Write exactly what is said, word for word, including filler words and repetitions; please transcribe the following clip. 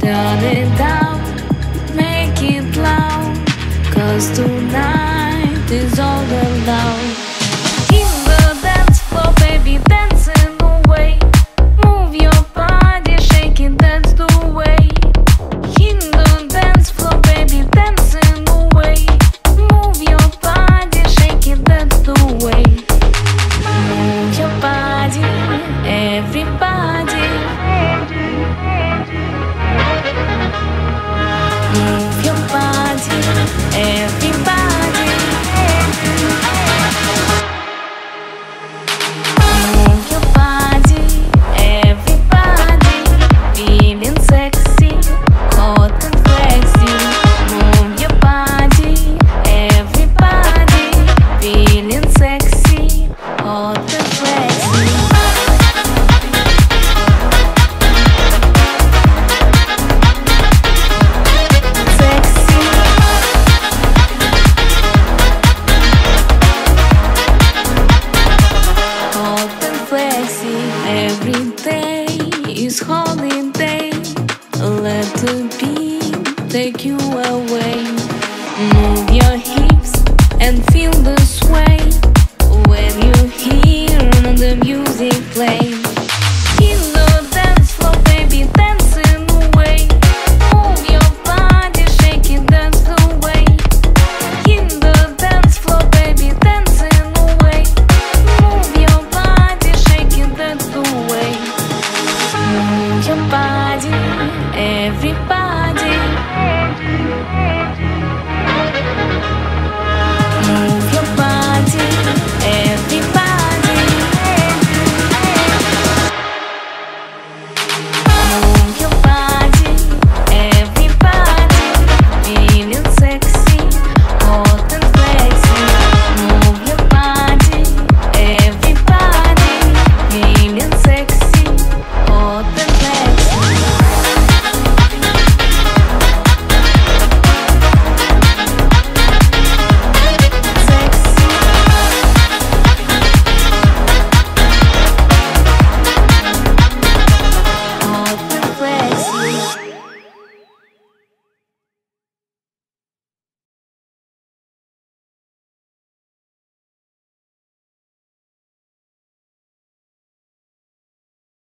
Turn it down, make it loud, 'cause tonight is all allowed. In the dance floor, baby, dancing away. Move your body, shake it, that's the way. In the dance floor, baby, dancing away. Move your body, shake it, that's the way. Move your body, everybody. Move your body, everybody. Move your body, everybody. Feeling sexy, hot and flexy. Move your body, everybody. Feeling sexy, hot and flexy. Every day is holiday. Let the beat take you away. Move your hips and feel the sway when you hear the music play. In the dance floor, baby, dancing away. Move your body, shake it, that's the way. In the dance floor, baby, dancing away. Move your body, shake it, that's the way. Move your body, everybody. Move your body, everybody. Move your body.